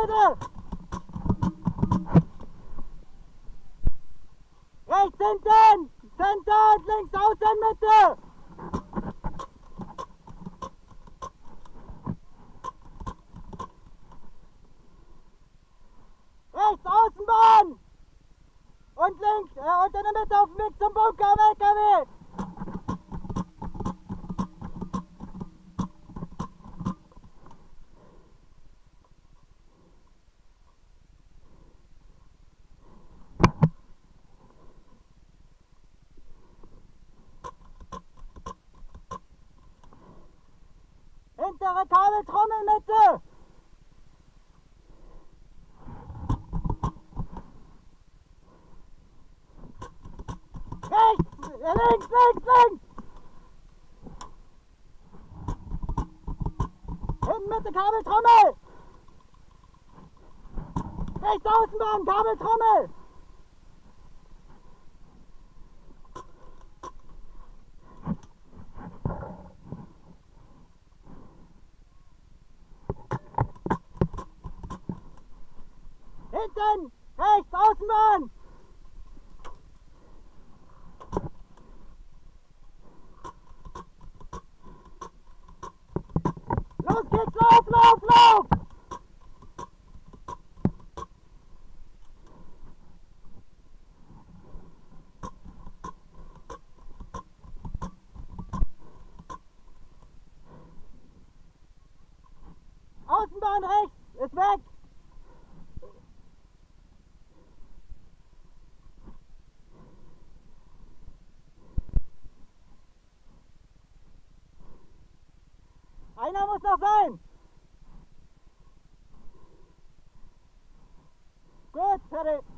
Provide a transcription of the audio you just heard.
bitte! Rechts hinten! Center und links außen, Mitte! Rechts Außenbahn! Und links, und in der Mitte auf dem Weg zum Bunker am LKW! Hintere Kabeltrommel, Mitte! Rechts! Links, links, links! Hinten Mitte Kabeltrommel! Rechts Außenbahn, Kabeltrommel! Hinten! Rechts Außenbahn! Los geht's, lauf, lauf, lauf! Außenbahn rechts, ist weg! Einer muss noch sein! Gut, fertig!